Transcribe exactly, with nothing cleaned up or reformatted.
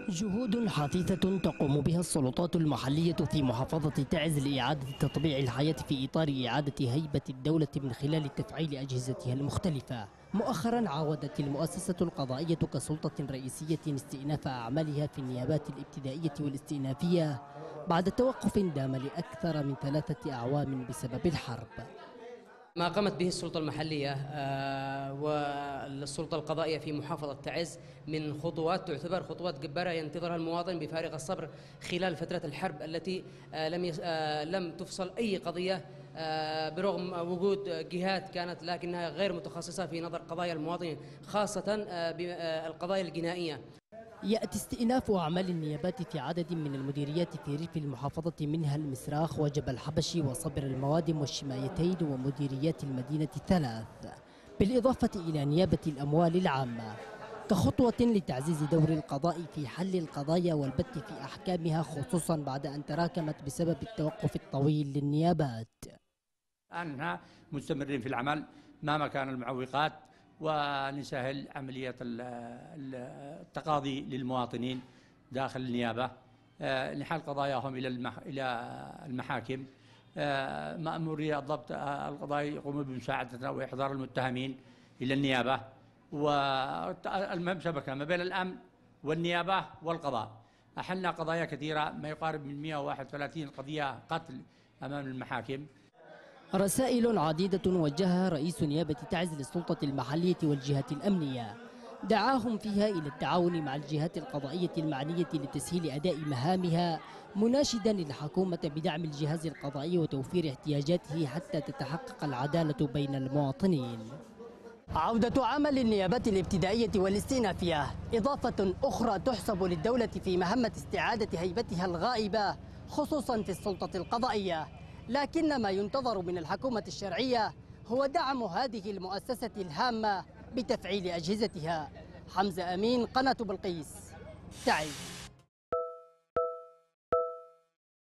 جهود حثيثة تقوم بها السلطات المحلية في محافظة تعز لإعادة تطبيع الحياة في إطار إعادة هيبة الدولة من خلال تفعيل أجهزتها المختلفة. مؤخرا عاودت المؤسسة القضائية كسلطة رئيسية استئناف أعمالها في النيابات الابتدائية والاستئنافية بعد توقف دام لأكثر من ثلاثة أعوام بسبب الحرب. ما قامت به السلطة المحلية والسلطة القضائية في محافظة تعز من خطوات تعتبر خطوات جبارة ينتظرها المواطن بفارغ الصبر خلال فترة الحرب التي لم لم تفصل أي قضية برغم وجود جهات كانت لكنها غير متخصصة في نظر قضايا المواطنين خاصة القضايا الجنائية. يأتي استئناف أعمال النيابات في عدد من المديريات في ريف المحافظة منها المسراخ وجبل الحبشي وصبر الموادم والشمايتين ومديريات المدينة الثلاث، بالإضافة إلى نيابة الأموال العامة، كخطوة لتعزيز دور القضاء في حل القضايا والبت في أحكامها خصوصا بعد أن تراكمت بسبب التوقف الطويل للنيابات. أننا مستمرين في العمل مهما كان المعوقات ونسهل عملية التقاضي للمواطنين داخل النيابة لحل قضاياهم إلى إلى المحاكم. مأموري الضبط القضائي يقومون بمساعدتنا وإحضار المتهمين إلى النيابة، والمهم شبكة ما بين الأمن والنيابة والقضاء. أحلنا قضايا كثيرة ما يقارب من مئة وواحد وثلاثين قضية قتل أمام المحاكم. رسائل عديدة وجهها رئيس نيابة تعز للسلطة المحلية والجهات الأمنية، دعاهم فيها إلى التعاون مع الجهات القضائية المعنية لتسهيل أداء مهامها، مناشدا الحكومة بدعم الجهاز القضائي وتوفير احتياجاته حتى تتحقق العدالة بين المواطنين. عودة عمل النيابات الابتدائية والاستئنافية إضافة أخرى تحسب للدولة في مهمة استعادة هيبتها الغائبة خصوصا في السلطة القضائية، لكن ما ينتظر من الحكومة الشرعية هو دعم هذه المؤسسة الهامة بتفعيل أجهزتها. حمزة أمين، قناة بلقيس، تعز.